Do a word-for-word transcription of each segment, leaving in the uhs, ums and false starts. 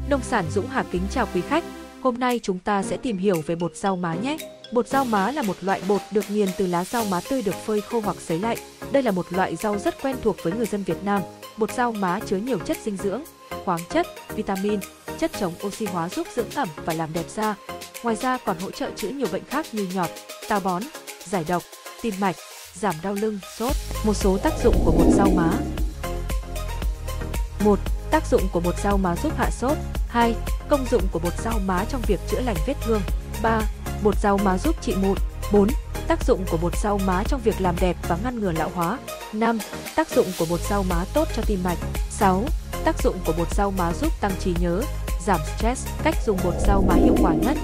Nông sản Dũng Hà kính chào quý khách. Hôm nay chúng ta sẽ tìm hiểu về bột rau má nhé. Bột rau má là một loại bột được nghiền từ lá rau má tươi được phơi khô hoặc sấy lạnh. Đây là một loại rau rất quen thuộc với người dân Việt Nam. Bột rau má chứa nhiều chất dinh dưỡng, khoáng chất, vitamin, chất chống oxy hóa giúp dưỡng ẩm và làm đẹp da. Ngoài ra còn hỗ trợ chữa nhiều bệnh khác như nhọt, táo bón, giải độc, tim mạch, giảm đau lưng, sốt. Một số tác dụng của bột rau má. một. Tác dụng của bột rau má giúp hạ sốt. hai. Công dụng của bột rau má trong việc chữa lành vết thương. ba. Bột rau má giúp trị mụn. bốn. Tác dụng của bột rau má trong việc làm đẹp và ngăn ngừa lão hóa. năm. Tác dụng của bột rau má tốt cho tim mạch. sáu. Tác dụng của bột rau má giúp tăng trí nhớ, giảm stress. Cách dùng bột rau má hiệu quả nhất.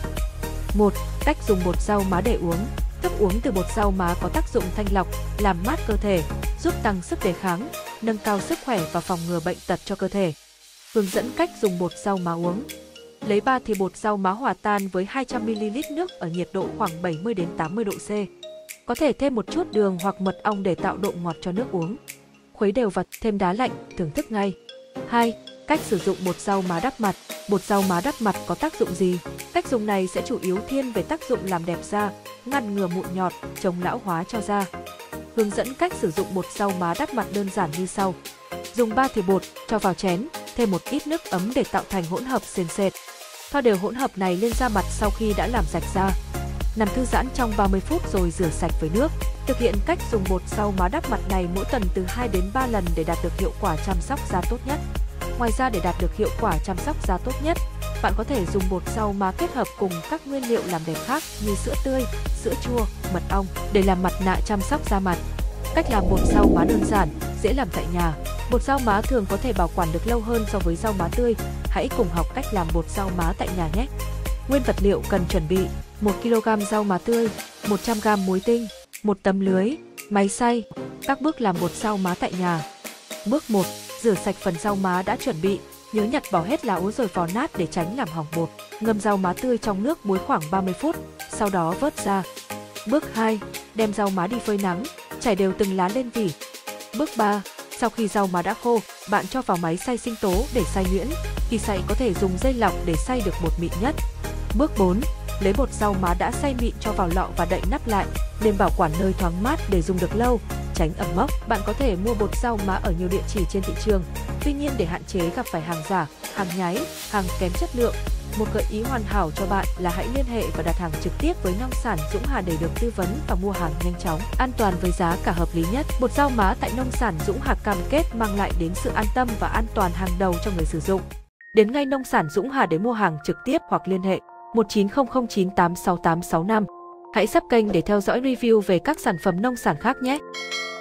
một. Cách dùng bột rau má để uống. Thức uống từ bột rau má có tác dụng thanh lọc, làm mát cơ thể, giúp tăng sức đề kháng, nâng cao sức khỏe và phòng ngừa bệnh tật cho cơ thể. Hướng dẫn cách dùng bột rau má uống. Lấy ba thìa bột rau má hòa tan với hai trăm mi li lít nước ở nhiệt độ khoảng bảy mươi đến tám mươi độ C. Có thể thêm một chút đường hoặc mật ong để tạo độ ngọt cho nước uống. Khuấy đều và thêm đá lạnh, thưởng thức ngay. hai. Cách sử dụng bột rau má đắp mặt. Bột rau má đắp mặt có tác dụng gì? Cách dùng này sẽ chủ yếu thiên về tác dụng làm đẹp da, ngăn ngừa mụn nhọt, chống lão hóa cho da. Hướng dẫn cách sử dụng bột rau má đắp mặt đơn giản như sau. Dùng ba thìa bột, cho vào chén, thêm một ít nước ấm để tạo thành hỗn hợp sền sệt. Thoa đều hỗn hợp này lên da mặt sau khi đã làm sạch da. Nằm thư giãn trong ba mươi phút rồi rửa sạch với nước. Thực hiện cách dùng bột rau má đắp mặt này mỗi tuần từ hai đến ba lần để đạt được hiệu quả chăm sóc da tốt nhất. Ngoài ra để đạt được hiệu quả chăm sóc da tốt nhất, bạn có thể dùng bột rau má kết hợp cùng các nguyên liệu làm đẹp khác như sữa tươi, sữa chua, mật ong để làm mặt nạ chăm sóc da mặt. Cách làm bột rau má đơn giản, dễ làm tại nhà. Bột rau má thường có thể bảo quản được lâu hơn so với rau má tươi. Hãy cùng học cách làm bột rau má tại nhà nhé. Nguyên vật liệu cần chuẩn bị: một ki lô gam rau má tươi, một trăm gam muối tinh, một tấm lưới, máy xay. Các bước làm bột rau má tại nhà. Bước một. Rửa sạch phần rau má đã chuẩn bị. Nhớ nhặt bỏ hết lá úa rồi vò nát để tránh làm hỏng bột. Ngâm rau má tươi trong nước muối khoảng ba mươi phút, sau đó vớt ra. Bước hai. Đem rau má đi phơi nắng, trải đều từng lá lên vỉ. Bước ba. Sau khi rau má đã khô, bạn cho vào máy xay sinh tố để xay nhuyễn. Khi xay có thể dùng dây lọc để xay được bột mịn nhất. Bước bốn. Lấy bột rau má đã xay mịn cho vào lọ và đậy nắp lại, nên bảo quản nơi thoáng mát để dùng được lâu, tránh ẩm mốc. Bạn có thể mua bột rau má ở nhiều địa chỉ trên thị trường. Tuy nhiên để hạn chế gặp phải hàng giả, hàng nhái, hàng kém chất lượng, một gợi ý hoàn hảo cho bạn là hãy liên hệ và đặt hàng trực tiếp với nông sản Dũng Hà để được tư vấn và mua hàng nhanh chóng, an toàn với giá cả hợp lý nhất. Bột rau má tại nông sản Dũng Hà cam kết mang lại đến sự an tâm và an toàn hàng đầu cho người sử dụng. Đến ngay nông sản Dũng Hà để mua hàng trực tiếp hoặc liên hệ một chín không không chín tám sáu tám sáu năm. Hãy sub kênh để theo dõi review về các sản phẩm nông sản khác nhé.